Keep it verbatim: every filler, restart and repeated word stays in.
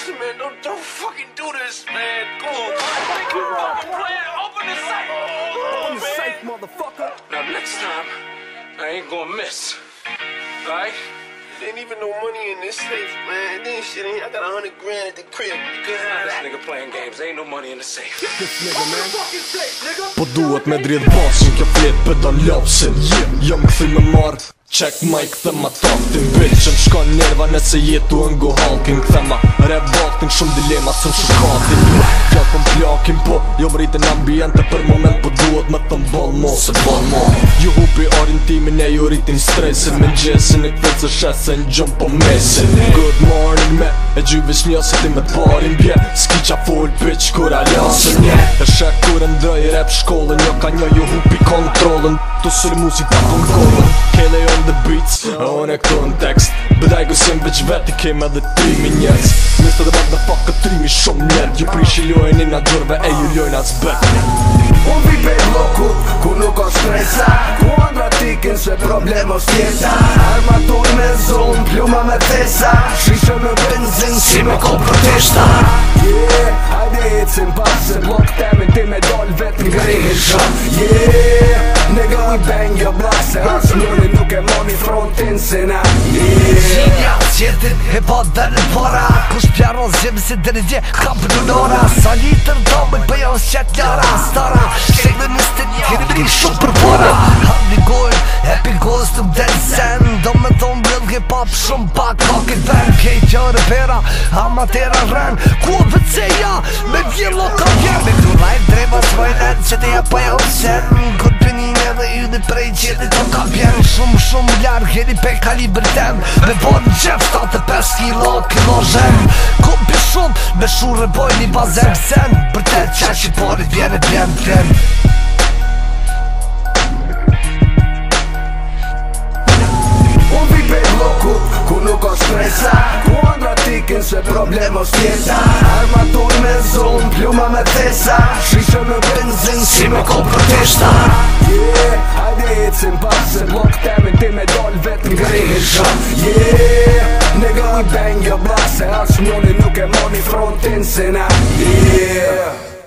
Listen, man, don't, don't fucking do this, man. Go on. Thank you, fucking player. Open the safe. Oh, Open the man. safe, motherfucker. Now, next time, I ain't gonna miss. All right? There ain't even no money in this safe, man. This shit ain't. I got a hundred grand at the crib. You can have that. This nigga playing games. There ain't no money in the safe. This nigga, man. Fucking safe, nigga. Po duhet me dridh basin, kjo flet pedon lapsin. Jam këthy me marr. Check mic thëma taktin bitch. Më shkon nerva nëse jetu ngo halkin. Këthema rebatin shumë dilema sëm shukatin. Ja kom plakin po jo mritin ambiente për moment. Po duhet me thëm ball mo se ball mo. Ju hupi arin timin e ju rritin stresin. Me gjesin e këtë se shesin gjëm po mesin. Good morning me e gjyvis njësit i me t'parin bje. Ski qa full bitch kur aljasin nje. E shek kur ndëj rap shkollën. Jo ka një ju hupi kontrolën. Tu sëri musik pa pun kollën. Kele on the beats, on e këto në tekst. Bëdaj ku sim veç veti kem edhe trimi njerës. Nështë dhe bak dhe fuck këtë trimi shumë njerë. Ju prishi lojnë i nga gjurve e ju lojnë atë zbet. Unë vi pej blokut, ku nuk o shpresa. Ku andra tikin se problem o stjeta. Armatur me zonë, pluma me thesa. Shisho në benzin, si me ko protesta. Yeah, hajde ecim pas se blok temin ti me doll vet n'grejnë shon. Yeah, nigga we bang your blast. Se asë njoni nuk e moni frontin se na. Yeah, Gjinja, qetin, e pa dhe në para. Kush pjaro zhjemi si dhe në dje, ka për në nora. Sa litër domën, për jo s'qet ljara. Stara, shtek dhe në stinja, keni më një shumë për para. Ham një gojnë, e pi gojës të mden sen. Do me thonë blëll hip hop shumë pak, ka këtë ven. Kej qërë pera, amatera rren. Ku vëtseja, me vjello ka vjen. Me këtu lajt drejba s'vojnen, që te ja pa ja usen. Këtë pënin edhe ju dhe prej qëti të ka vjen. Shumë shumë ljarë, keni pe kaliber ten. Me bon në gjep, shtatë e pes kilo, kilo zhem. Kom pi shumë, me shure boj një bazem sen. Për te qa që porit vjen e vjen vjen. unë vi pej blokut, ku nuk o shpresa. Ku andra tikin se problem o stjeta. Armatur me zonë, pluma me thesa. Shisho në benzin, si me ko protesta. Yeah, hajde ecim pas se blok temin ti me doll vet n'grejnë shon. Yeah, nigga we bang your blast. Se asë njoni nuk e moni frontin se na. Yeah.